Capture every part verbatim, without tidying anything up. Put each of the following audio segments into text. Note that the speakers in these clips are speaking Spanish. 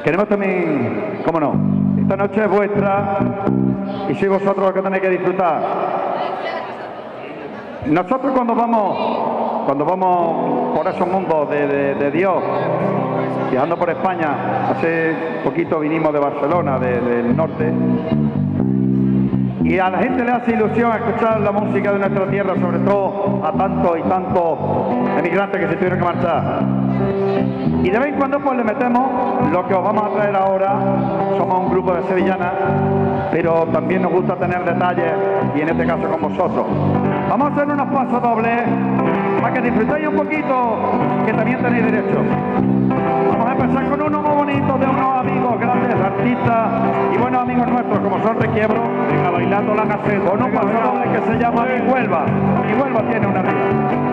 Queremos también, cómo no, esta noche es vuestra y sois vosotros los que tenéis que disfrutar. Nosotros cuando vamos, cuando vamos por esos mundos de, de, de Dios, viajando por España, hace poquito vinimos de Barcelona, de, del norte, y a la gente le hace ilusión escuchar la música de nuestra tierra, sobre todo a tantos y tantos emigrantes que se tuvieron que marchar. Y de vez en cuando pues le metemos lo que os vamos a traer ahora. Somos un grupo de sevillanas, pero también nos gusta tener detalles, y en este caso con vosotros. Vamos a hacer unos pasos dobles para que disfrutéis un poquito, que también tenéis derecho. Vamos a empezar con uno muy bonito de unos amigos grandes, artistas y buenos amigos nuestros, como son Requiebro. Venga, bailando la caseta. Con un paso doble que se llama Mi Huelva. Mi Huelva tiene una rima.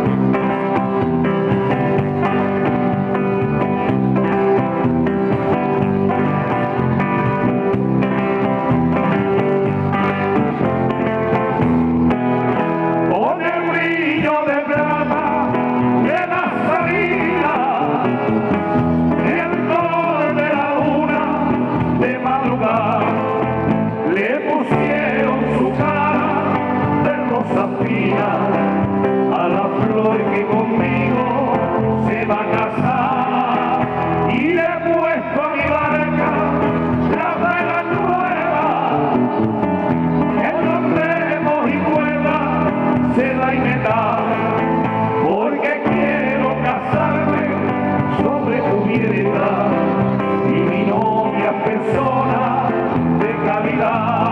a la flor que conmigo se va a casar, y le he puesto a mi barca la vela nueva, en los remos y cuerdas se da y me da, porque quiero casarme sobre cubierta, y mi novia es persona de calidad.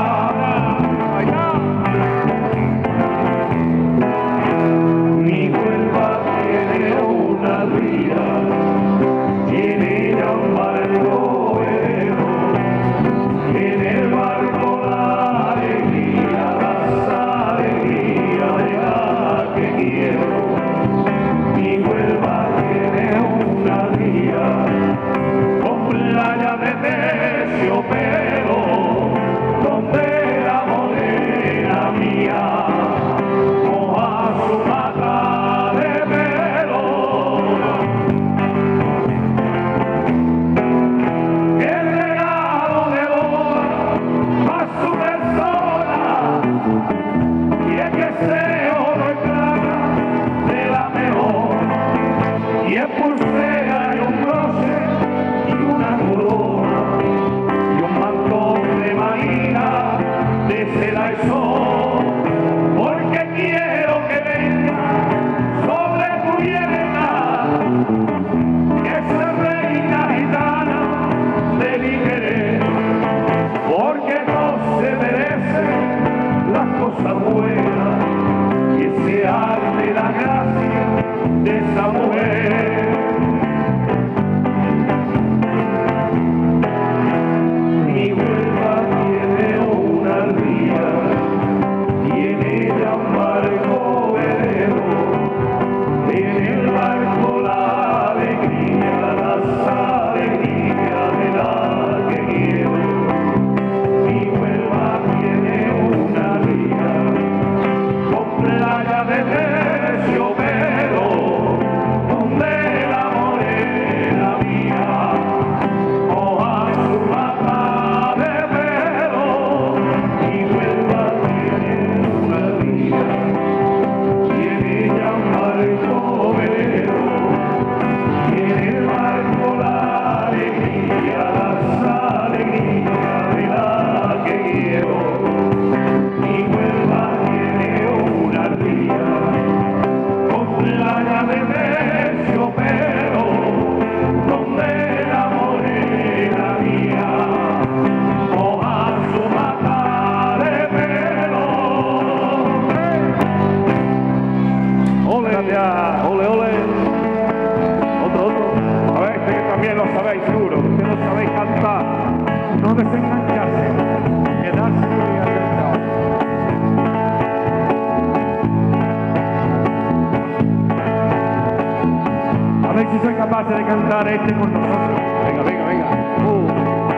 De cantar este con nosotros. Venga, venga, venga. Uh,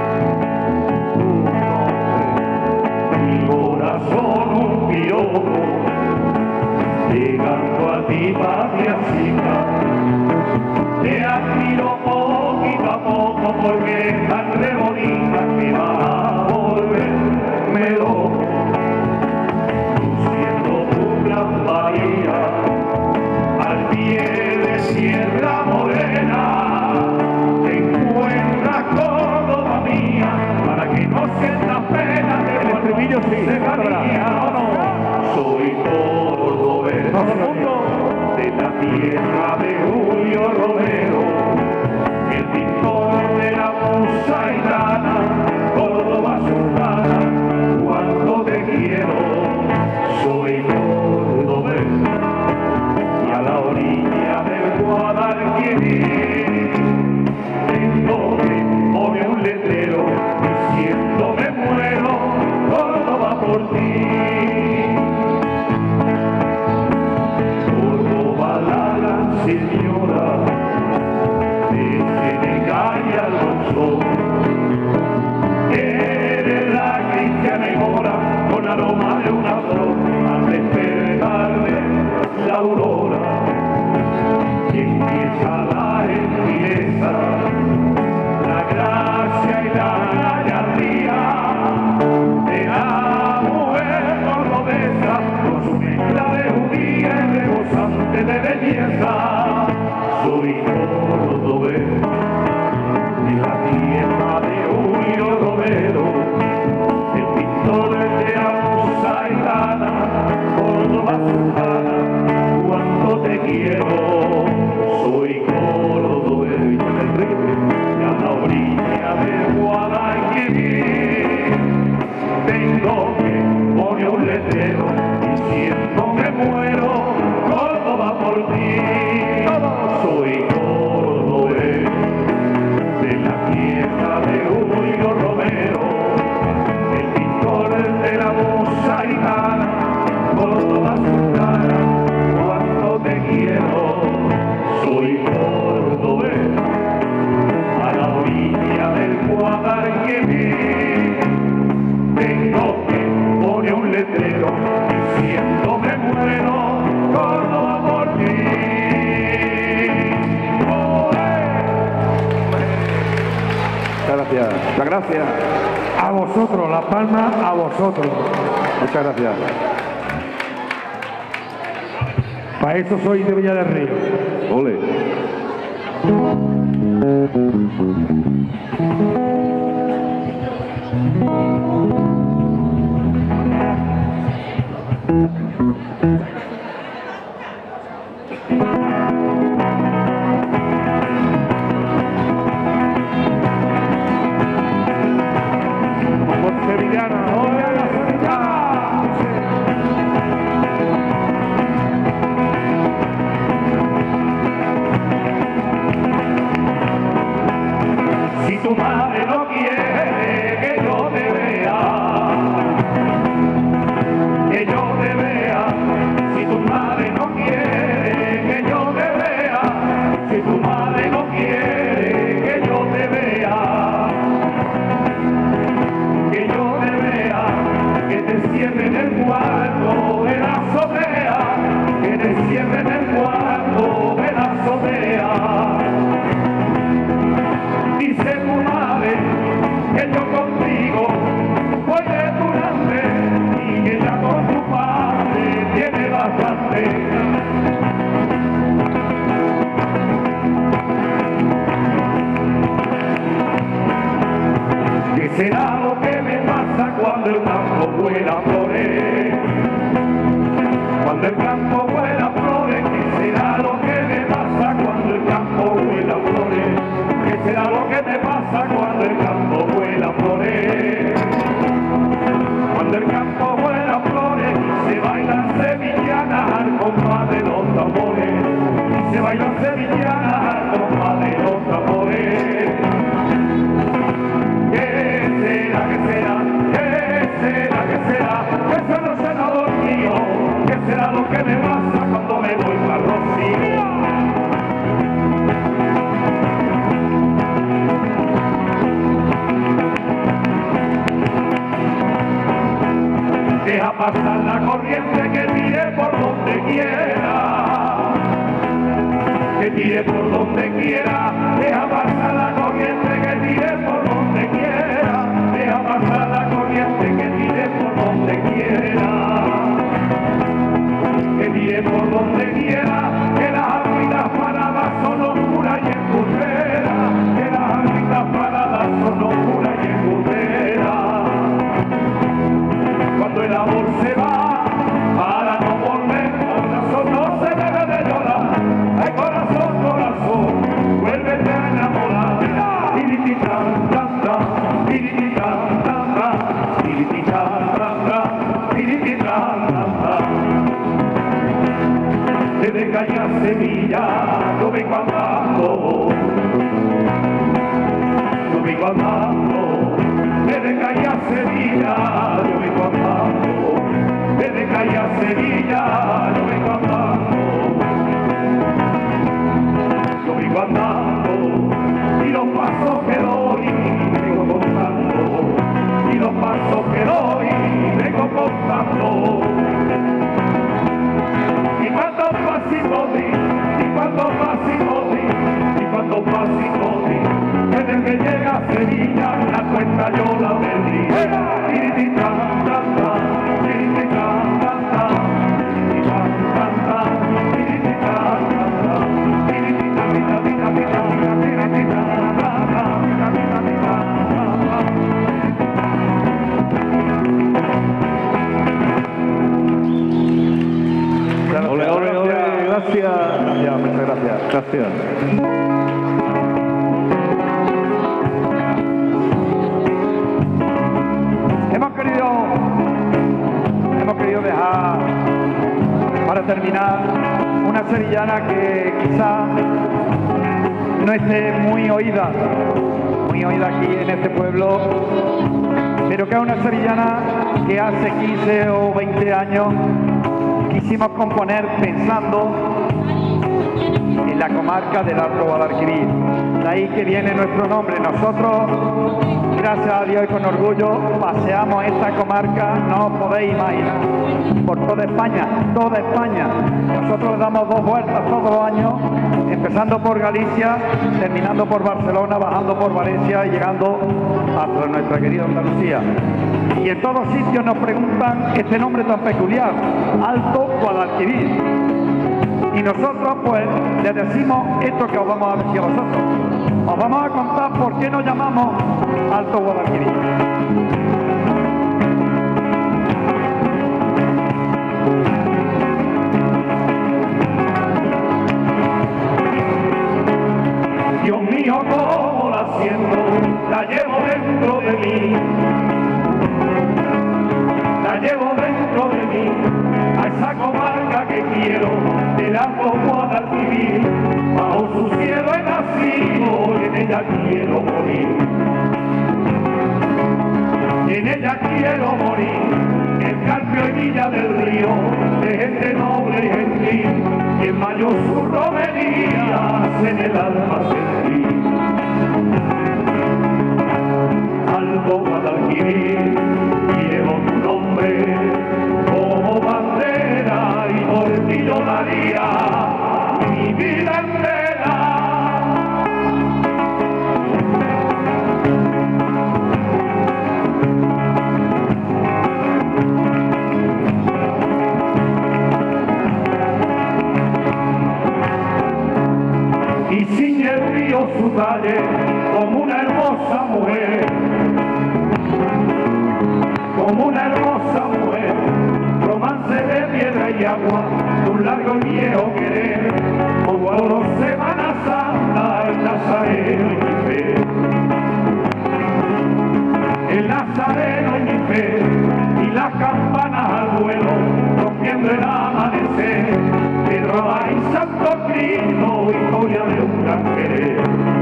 uh, uh, Mi corazón un piropo, llegando a ti, patriacita, te admiro poquito a poco porque tan de la tierra de Julio Romero, el pintor de la musa gitana, Córdoba sultana, cuánto te quiero, soy cordobés. Y a la orilla del Guadalquivir tengo que poner un letrero diciendo me muero, Córdoba por ti. Córdoba la gran señora de Senegal y Alonso, eres la cristiana y mora con aroma de una flor al despertar de la aurora, y empieza la gentileza, la gracia y la gallardía de la mujer cordobesa, con su mezcla de judía y rebosante de belleza. Soy cordobés de la tierra de Julio Romero, el pintor de la musa gitana, Córdoba sultana, cuánto te quiero, soy cordobés. Y a la orilla del Guadalquivir tengo que poner un letrero diciendo me muero, Córdoba por ti. Soy cordobés de la tierra de Julio Romero, el pintor de la musa gitana, Córdoba sultana, cuánto te quiero, soy cordobés. A la orilla del Guadalquivir tengo que poner un letrero diciendo me muero, Córdoba por ti. Muchas gracias. Muchas gracias. A vosotros, la palma a vosotros. Muchas gracias. Para eso soy de Villa del Río. Ole. Por sevillana, ¡oye la sevillana! Si tu madre no quiere que yo te vea, que yo te vea, si tu madre no quiere que yo te vea, si tu madre no quiere que yo te vea, que yo te vea, que te cierre en el cuarto de la azotea, que te cierre en el cuarto de la azotea. Dice tu madre que yo contigo voy de tu grande y que ya con tu padre tiene bastante. ¿Qué será lo que me pasa cuando el campo vuela flores? Cuando el campo vuela flores, ¿qué será lo que me pasa cuando el campo vuela flores? ¿Qué será lo que me pasa cuando el campo vuela flores? Cuando el campo vuela flores y se bailan sevillanas al compás de los tambores, y se bailan sevillanas al compás de los tambores. ¿Qué será, qué será, qué será, qué será? ¿Qué será, senador mío? ¿Qué será lo que me pasa cuando me voy para Rocío? Deja pasar la corriente que tire por donde quiera, que tire por donde quiera, deja pasar la corriente que tire por donde quiera, deja pasar la corriente que tire por donde quiera, que tire por donde quiera, que las árbitas paradas son oscuras y embustera, que las árbitas paradas son oscuras y embustera. Cuando el amor se va, para no volver, no se debe de llorar. Sevilla, yo vengo andando, yo vengo andando, desde calle a Sevilla, yo vengo andando, desde calle a Sevilla, yo vengo andando, yo vengo andando, y los pasos que doy, vengo contando, y los pasos que doy, vengo contando. Y cuántos pasitos di, y cuántos pasitos di, y cuántos pasitos di, desde que llega a Sevilla, la cuenta yo la perdí. Tiritita, tanta, tiritita, tanta, tiritita, tanta, tiritita, tanta, tiritita, tita, tita, tita, tiritita, tanta, tita, tita, tita. Ole, ole, ole, gracias. Gracias, muchas gracias. Gracias. Hemos querido, hemos querido dejar para terminar una sevillana que quizá no esté muy oída, muy oída aquí en este pueblo, pero que es una sevillana que hace quince o veinte años quisimos componer pensando en la comarca del Alto Guadalquivir. De ahí que viene nuestro nombre. Nosotros, gracias a Dios y con orgullo, paseamos esta comarca, no os podéis imaginar, por toda España, toda España. Nosotros le damos dos vueltas todos los años, empezando por Galicia, terminando por Barcelona, bajando por Valencia y llegando hasta nuestra querida Andalucía. Y en todos sitios nos preguntan este nombre tan peculiar, Alto Guadalquivir. Y nosotros pues les decimos esto que os vamos a decir a vosotros. Os vamos a contar por qué nos llamamos Alto Guadalquivir. Dios mío, cómo la siento, la llevo dentro de mí, la llevo dentro de mí, a esa comarca que quiero, del Alto Guadalquivir, bajo su cielo he nacido y en ella quiero morir, y en ella quiero morir, el Carpio y Villa del Río, de gente noble y gentil, y en mayo sus romerías en el alma sentí. Alto Guadalquivir, llevo tu nombre como bandera y por ti yo daría mi vida entera. Y ciñe el río su valle como una hermosa mujer, como una hermosa mujer, romance de piedra y agua, un largo y viejo querer, como a los Semana Santa, el Nazareno y mi fe, el Nazareno y mi fe, y las campanas al vuelo, rompiendo el amanecer, Pedro y Santo Cristo, historia de un gran querer.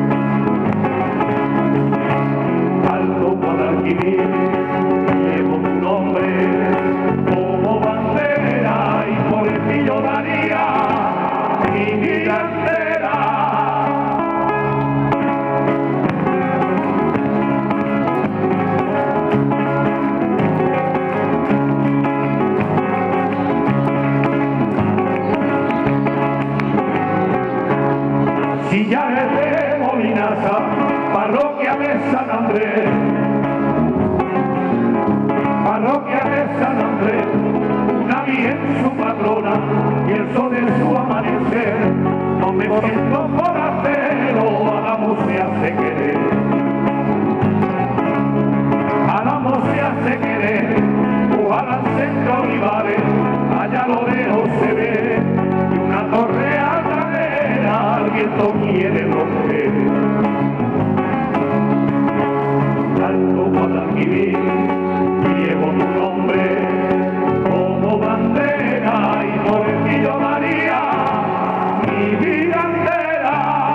Alto Guadalquivir, llevo tu nombre como bandera y por ti yo daría mi vida entera. Sillares de Molinaza, parroquia de San Andrés, parroquia de San Andrés, una virgen su patrona y el sol de su amanecer, no me siento forastero, al amo se hace querer, al amo se hace querer, ojalá al centro Olivares, allá lo lejos se ve, y una torre altanera, al viento quiere romper. Alto Guadalquivir, llevo tu nombre como bandera y por ti yo daría mi vida entera.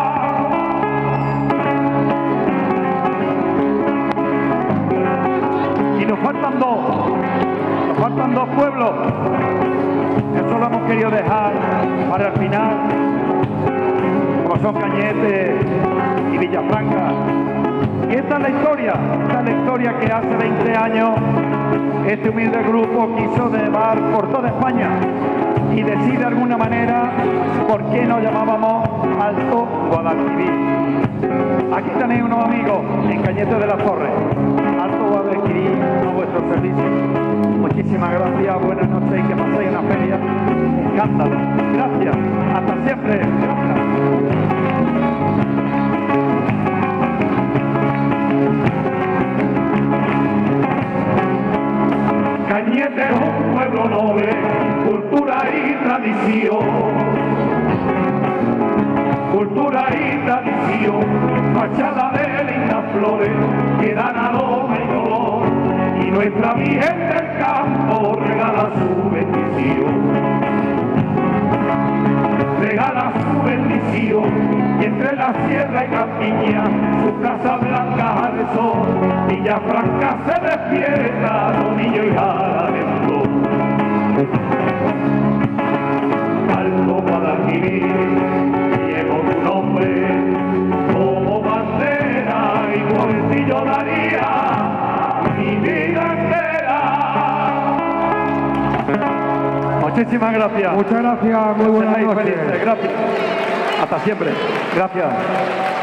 Y nos faltan dos, nos faltan dos pueblos. Eso lo hemos querido dejar para el final, como son Cañete y Villafranca. Y esta es la historia, esta es la historia que hace veinte años este humilde grupo quiso llevar por toda España y decide de alguna manera por qué nos llamábamos Alto Guadalquivir. Aquí tenéis unos amigos en Cañete de la Torre. Alto Guadalquivir a vuestro servicio. Muchísimas gracias, buenas noches y que paséis una feria. Escándalo. Gracias. Hasta siempre. Cañete es un pueblo noble, cultura y tradición. Cultura y tradición, fachada de lindas flores que dan aroma y color. Y nuestra Virgen del Campo regala su bendición. Regala su bendición, y entre la sierra y campiña, su casa blanca al sol, Villafranca se despierta, Tomillo y jara de flor. Alto Guadalquivir, llevo tu nombre como bandera, y por ti yo daría mi vida entera. Muchísimas gracias. Muchas gracias, muy buenas Seáis noches. felices. Gracias. Hasta siempre. Gracias.